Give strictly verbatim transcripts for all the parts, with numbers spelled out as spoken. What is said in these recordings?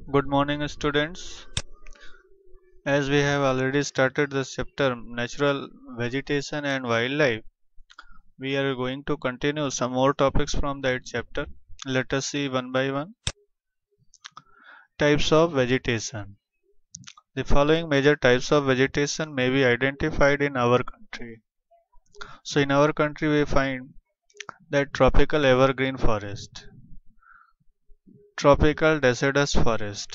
Good morning, students. As we have already started this chapter, Natural Vegetation and Wildlife, we are going to continue some more topics from that chapter. Let us see one by one. Types of vegetation. The following major types of vegetation may be identified in our country. So, in our country, we find that tropical evergreen forest, tropical deciduous forest,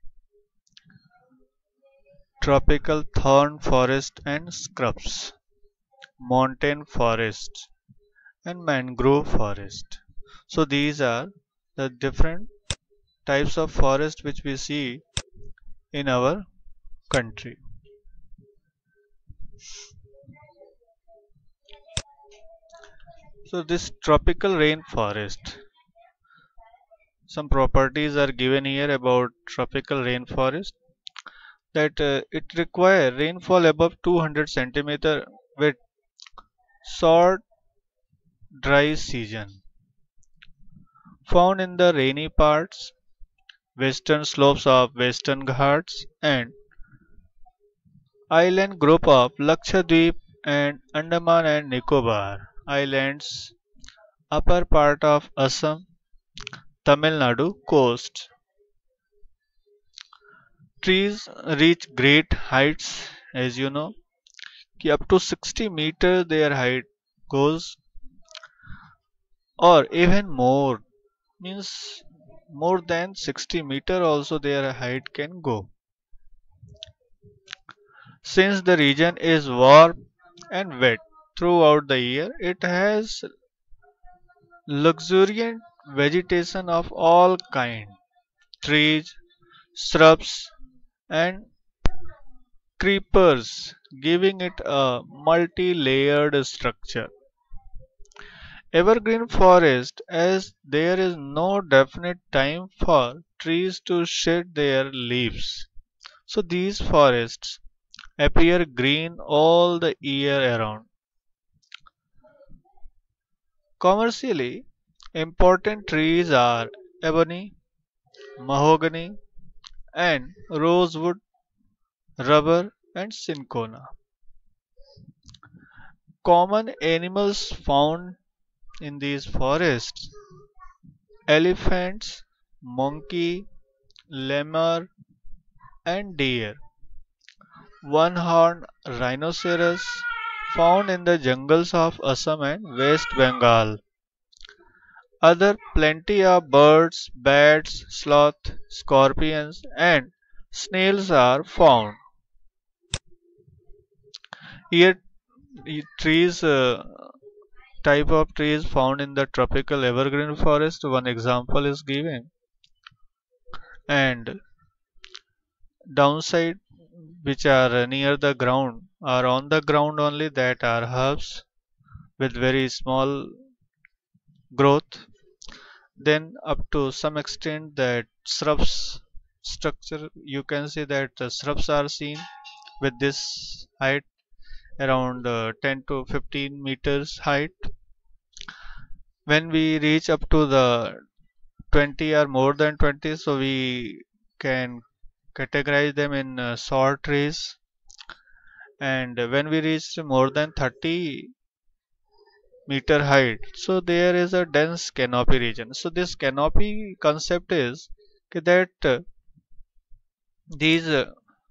tropical thorn forest and scrubs, montane forest, and mangrove forest. So these are the different types of forest which we see in our country. So this tropical rainforest, some properties are given here about tropical rainforest, that uh, it require rainfall above two hundred centimeter with short dry season, found in the rainy parts, western slopes of Western Ghats and island group of Lakshadweep and Andaman and Nicobar Islands, upper part of Assam, Tamil Nadu coast. Trees reach great heights, as you know, कि up to sixty meter their height goes, or even more, means more than sixty meter also their height can go. Since the region is warm and wet throughout the year, it has luxuriant vegetation of all kind, trees, shrubs and creepers, giving it a multi-layered structure. Evergreen forest, as there is no definite time for trees to shed their leaves. So these forests appear green all the year around. Commercially important trees are ebony, mahogany, and rosewood, rubber, and cinchona. Common animals found in these forests: elephants, monkey, lemur, and deer. One-horned rhinoceros found in the jungles of Assam and West Bengal. Other plenty of birds, bats, sloth, scorpions, and snails are found. Here, the trees, uh, type of trees found in the tropical evergreen forest. One example is given, and downside, which are near the ground, are on the ground only, that are herbs with very small growth. Then up to some extent that shrubs structure, you can see that the shrubs are seen with this height around uh, ten to fifteen meters height. When we reach up to the twenty or more than twenty, so we can categorize them in uh, short trees, and when we reach more than thirty meter height, so there is a dense canopy region. So this canopy concept is that uh, these uh,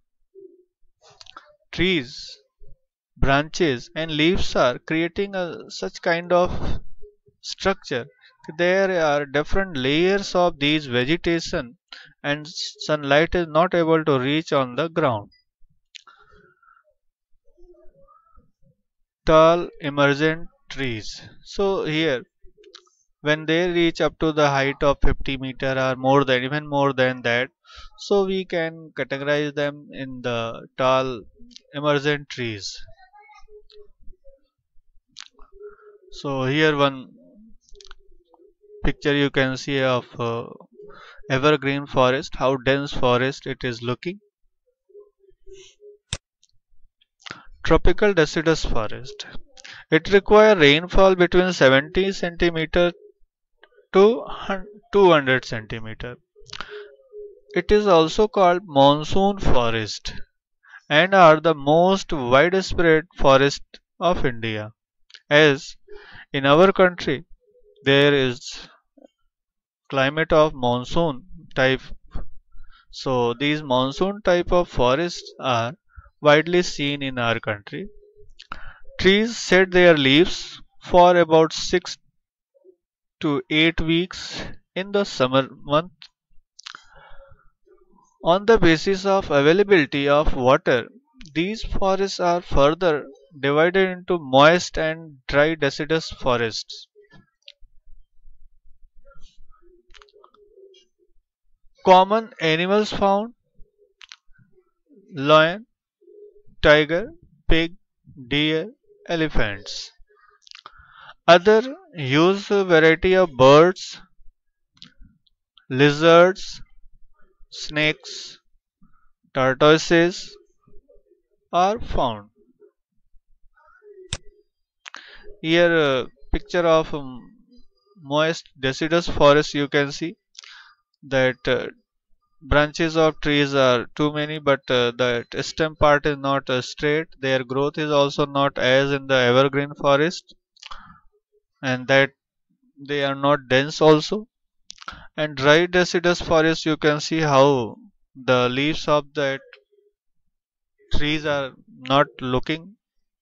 trees, branches and leaves are creating a such kind of structure. There are different layers of these vegetation and sunlight is not able to reach on the ground. Tall emergent trees. So here, when they reach up to the height of fifty meter or more than, even more than that, so we can categorize them in the tall emergent trees. So here one picture you can see of uh, evergreen forest, how dense forest it is looking. Tropical deciduous forest, it requires rainfall between seventy centimeter to two hundred centimeter. It is also called monsoon forest and are the most widespread forest of India. As in our country there is climate of monsoon type, so these monsoon type of forests are widely seen in our country. Trees shed their leaves for about six to eight weeks in the summer month. On the basis of availability of water, these forests are further divided into moist and dry deciduous forests. Common animals found: lion, tiger, pig, deer, elephants. Other use a variety of birds, lizards, snakes, tortoises are found. Here a picture of um, moist deciduous forest. You can see that uh, branches of trees are too many, but uh, the stem part is not uh, straight. Their growth is also not as in the evergreen forest, and that they are not dense also. And dry deciduous forest, you can see how the leaves of that trees are not looking,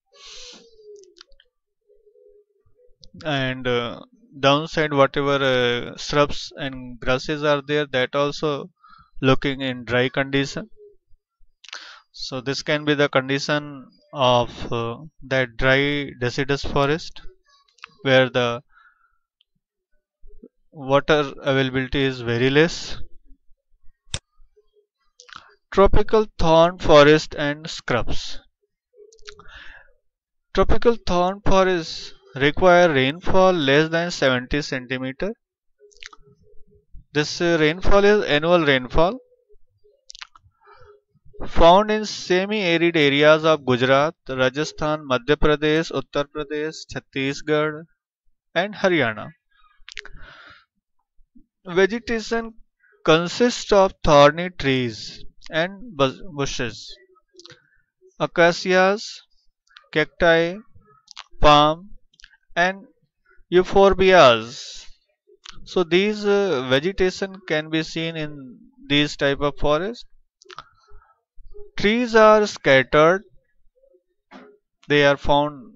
and uh, downside whatever uh, shrubs and grasses are there, that also looking in dry condition. So this can be the condition of uh, that dry deciduous forest where the water availability is very less. Tropical thorn forest and scrubs. Tropical thorn forests require rainfall less than seventy centimeter. This uh, rainfall is annual rainfall found in semi-arid areas of Gujarat, Rajasthan, Madhya Pradesh, Uttar Pradesh, Chhattisgarh, and Haryana. Vegetation consists of thorny trees and bus- bushes, acacias, cacti, palm, and euphorbias. So these uh, vegetation can be seen in these type of forests. Trees are scattered; they are found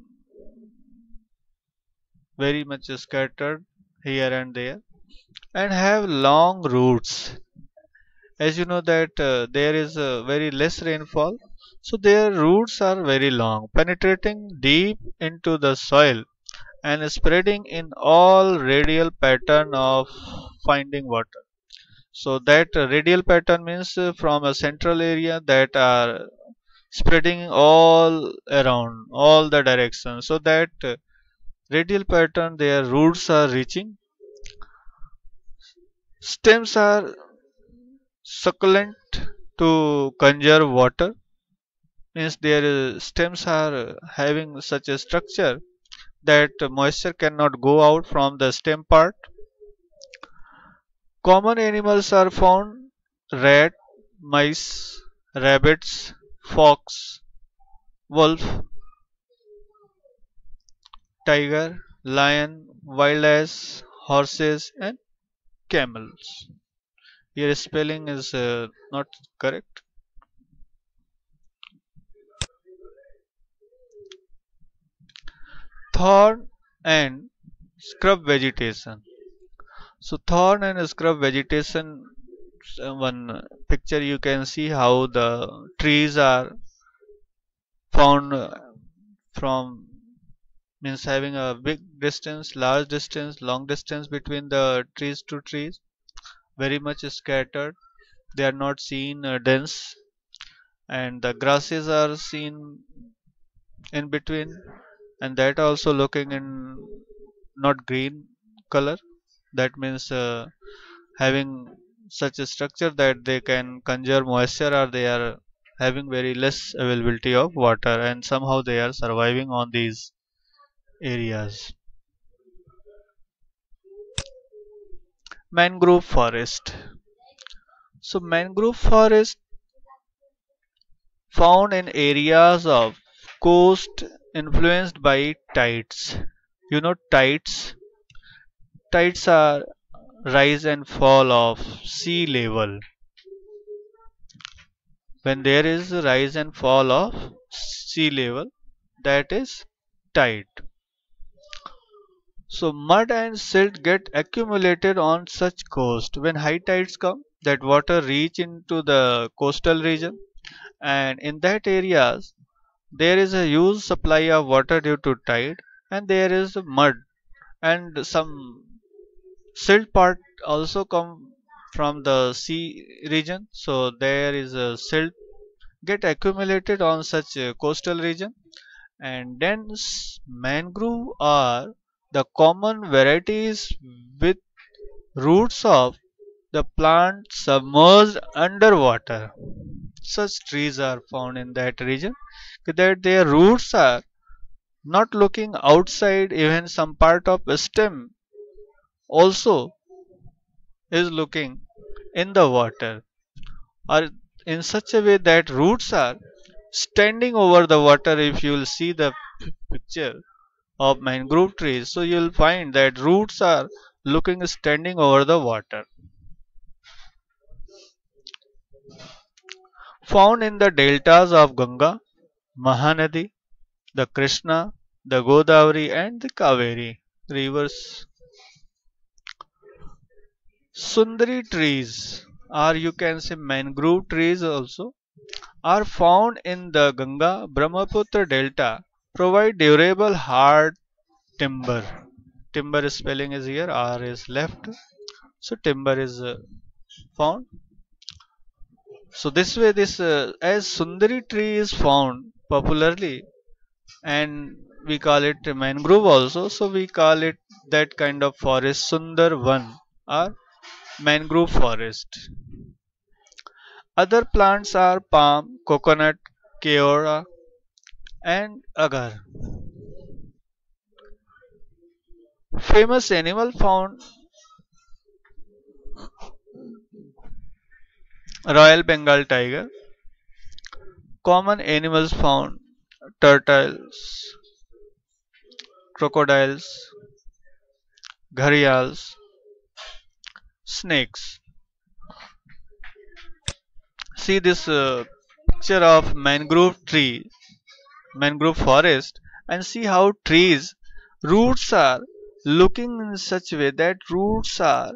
very much scattered here and there, and have long roots. As you know that uh, there is uh, very less rainfall, so their roots are very long, penetrating deep into the soil and spreading in all radial pattern of finding water. So that uh, radial pattern means uh, from a central area that are spreading all around all the directions, so that uh, radial pattern their roots are reaching. Stems are succulent to conserve water, means their uh, stems are uh, having such a structure that moisture cannot go out from the stem part. Common animals are found: rat, mice, rabbits, fox, wolf, tiger, lion, wild ass, horses, and camels. Here spelling is uh, not correct. Thorn and scrub vegetation. So thorn and scrub vegetation, uh, one picture you can see how the trees are found uh, from, means having a big distance, large distance, long distance between the trees to trees, very much scattered. They are not seen uh, dense, and the grasses are seen in between, and that also looking in not green color. That means uh, having such a structure that they can conserve moisture, or they are having very less availability of water, and somehow they are surviving on these areas. Mangrove forest. So mangrove forest found in areas of coast influenced by tides. You know tides? Tides are rise and fall of sea level. When there is a rise and fall of sea level, that is tide. So mud and silt get accumulated on such coast. When high tides come, that water reach into the coastal region, and in that areas there is a huge supply of water due to tide, and there is mud and some silt part also come from the sea region. So there is a silt get accumulated on such a coastal region, and dense mangrove are the common varieties with roots of the plant submerged underwater. Such trees are found in that region that their roots are not looking outside, even some part of the stem also is looking in the water, or in such a way that roots are standing over the water. If you will see the p- picture of mangrove trees, so you will find that roots are looking standing over the water. Found in the deltas of Ganga, Mahanadi, the Krishna, the Godavari, and the Kaveri rivers. Sundari trees, or you can say mangrove trees also, are found in the Ganga Brahmaputra delta, provide durable hard timber. Timber spelling is here, R is left. So timber is uh, found. So this way, this uh, as Sundari tree is found popularly, and we call it mangrove also. So we call it that kind of forest Sundar one or mangrove forest. Other plants are palm, coconut, keora, and agar. Famous animal found Royal Bengal tiger. Common animals found turtles, crocodiles, gharials, snakes. See this uh, picture of mangrove tree, mangrove forest, and see how trees roots are looking in such a way that roots are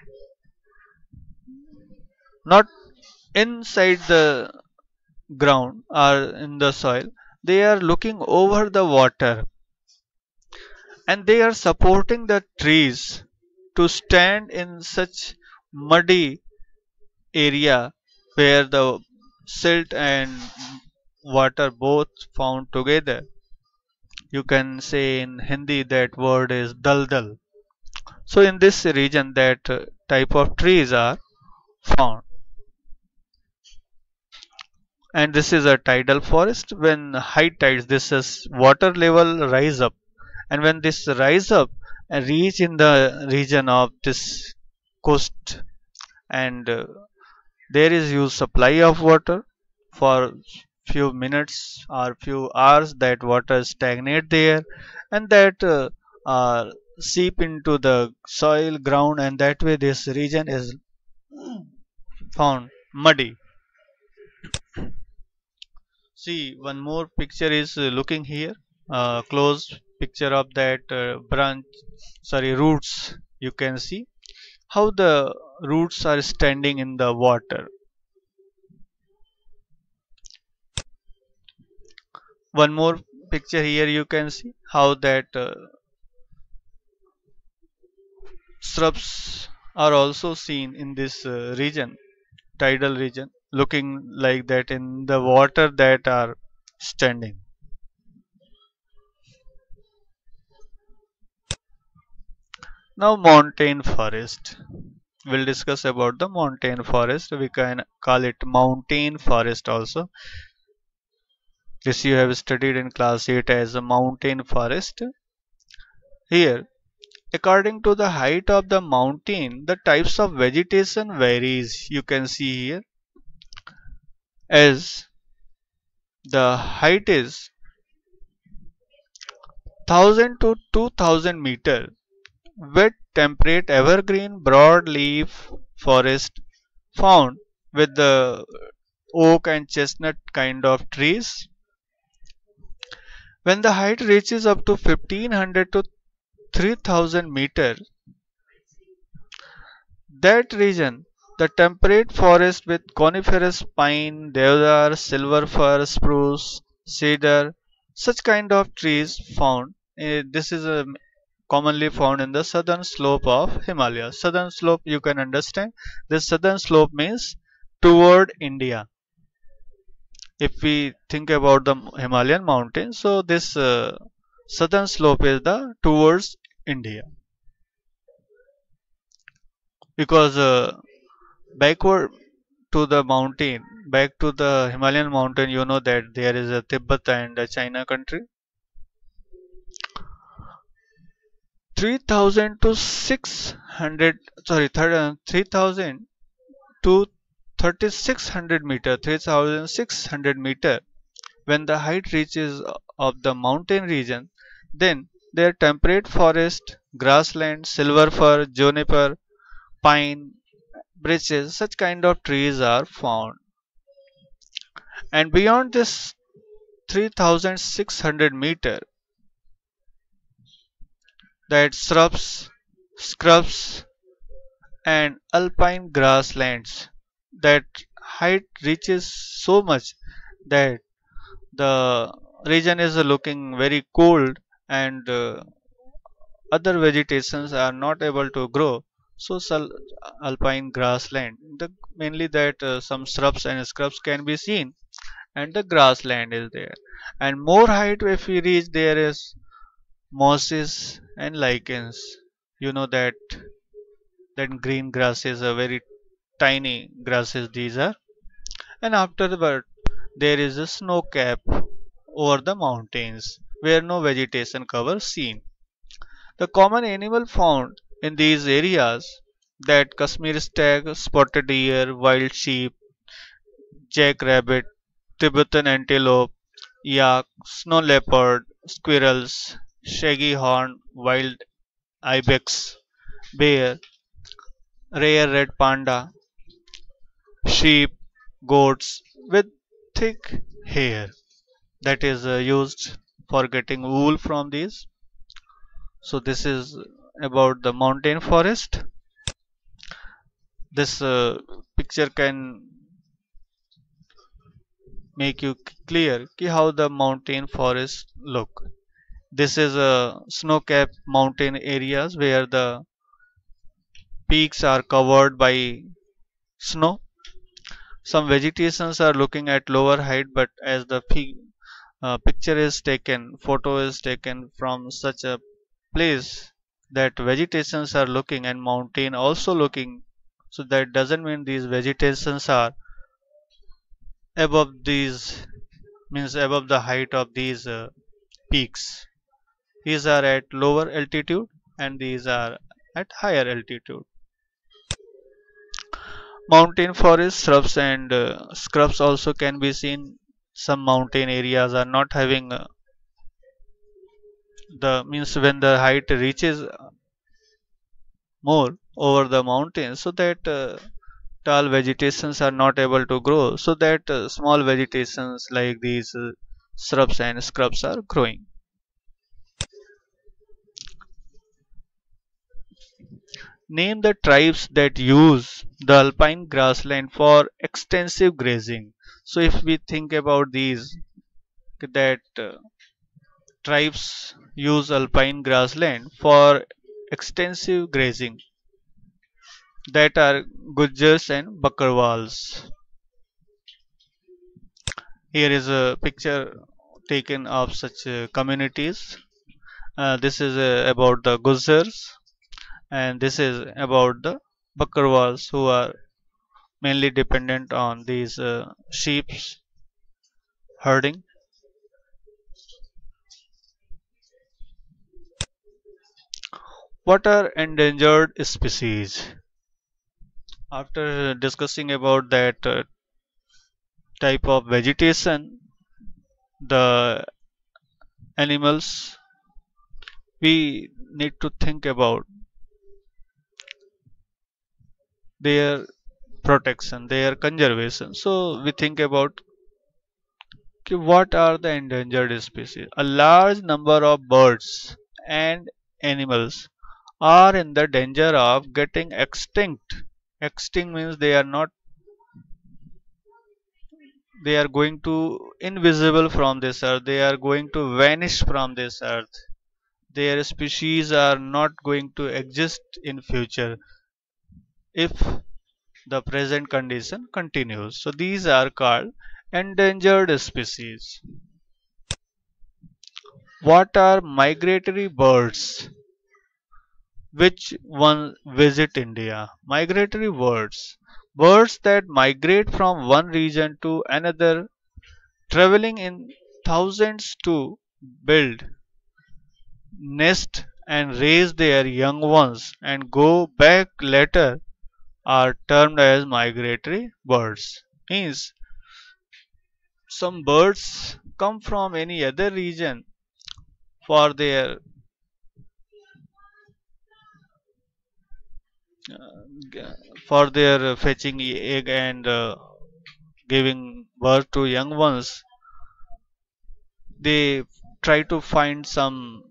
not inside the ground or in the soil, they are looking over the water, and they are supporting the trees to stand in such muddy area where the silt and water both found together. You can say in Hindi that word is daldal. So in this region that uh, type of trees are found, and this is a tidal forest. When high tides, this is water level rise up, and when this rise up and reach in the region of this coast, and uh, there is huge supply of water for few minutes or few hours, that water stagnate there, and that uh, uh, seep into the soil ground, and that way this region is found muddy. See, one more picture is uh, looking here. Uh, close picture of that uh, branch, sorry, roots. You can see how the roots are standing in the water. One more picture here. You can see how that uh, shrubs are also seen in this uh, region, tidal region, looking like that in the water that are standing. Now, montane forest. We'll discuss about the montane forest. We can call it mountain forest also. This you have studied in class eight as a mountain forest. Here, According to the height of the mountain, the types of vegetation varies. You can see here as the height is one thousand to two thousand meter. Wet, temperate, evergreen, broadleaf forest found with the oak and chestnut kind of trees. When the height reaches up to fifteen hundred to three thousand meter, that region, the temperate forest with coniferous pine, deodar, silver fir, spruce, cedar, such kind of trees found. eh, This is a commonly found in the southern slope of Himalaya. Southern slope, you can understand. This southern slope means toward India. If we think about the Himalayan mountains, so this uh, southern slope is the towards India, because uh, backward to the mountain, back to the Himalayan mountain, you know that there is a Tibet and a China country. three thousand to six hundred, sorry, thir- three thousand to thirty-six hundred meter, three thousand six hundred meter. When the height reaches of the mountain region, then their temperate forest, grassland, silver fir, juniper, pine, birches, such kind of trees are found. And beyond this three thousand six hundred meter, that shrubs, scrubs, and alpine grasslands, that height reaches so much that the region is looking very cold, and uh, other vegetations are not able to grow. So sul- alpine grassland, the, mainly that uh, some shrubs and scrubs can be seen, and the grassland is there. And more height if we reach, there is mosses and lichens. You know that that green grasses are very tiny grasses these are. And afterward there is a snow cap over the mountains where no vegetation cover seen. The common animal found in these areas, that Kashmir stag, spotted deer, wild sheep, jackrabbit, Tibetan antelope, yak, snow leopard, squirrels, shaggy horn, wild ibex, bear, rare red panda, sheep, goats with thick hair, that is uh, used for getting wool from these. So this is about the mountain forest. This uh, picture can make you c- clear ki how the mountain forest look. This is a snow-capped mountain areas where the peaks are covered by snow. Some vegetations are looking at lower height, but as the pi- uh, picture is taken, photo is taken from such a place, that vegetations are looking and mountain also looking. So that doesn't mean these vegetations are above these, means above the height of these uh, peaks. These are at lower altitude and these are at higher altitude. Mountain forest shrubs and uh, scrubs also can be seen. Some mountain areas are not having uh, the, means when the height reaches more over the mountains, so that uh, tall vegetations are not able to grow, so that uh, small vegetations like these uh, shrubs and scrubs are growing. Name the tribes that use the alpine grassland for extensive grazing. So if we think about these, that uh, tribes use alpine grassland for extensive grazing, that are Gujars and Bakarwals. Here is a picture taken of such uh, communities. Uh, this is uh, about the Gujars, and this is about the Bakarwals, who are mainly dependent on these uh, sheep herding. What are endangered species? After discussing about that uh, type of vegetation, the animals, we need to think about their protection, their conservation. So we think about कि what are the endangered species. A large number of birds and animals are in the danger of getting extinct. Extinct means they are not, they are going to invisible from this earth, they are going to vanish from this earth, their species are not going to exist in future if the present condition continues. So these are called endangered species. What are migratory birds? Which one visit India? Migratory birds. Birds that migrate from one region to another, traveling in thousands to build, nest and raise their young ones and go back later, are termed as migratory birds. Means some birds come from any other region for their uh, g- for their fetching egg and uh, giving birth to young ones. They try to find some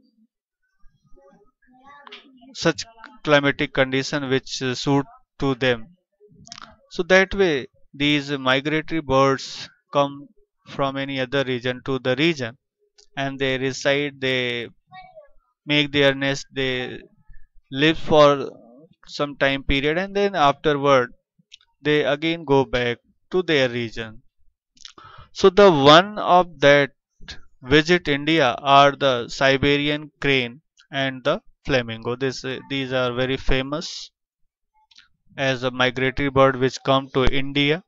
such climatic condition which uh, suit to them. So that way these migratory birds come from any other region to the region and they reside, they make their nest, they live for some time period, and then afterward they again go back to their region. So the one of that visit India are the Siberian crane and the flamingo. This, these are very famous as a migratory bird which come to India.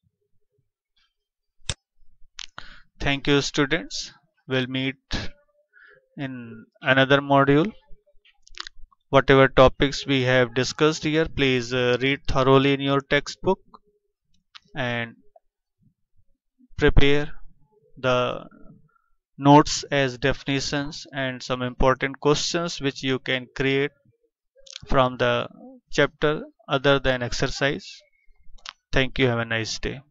Thank you students. We'll meet in another module. Whatever topics we have discussed here, please uh, read thoroughly in your textbook and prepare the notes as definitions and some important questions which you can create from the chapter other than exercise. Thank you. Have a nice day.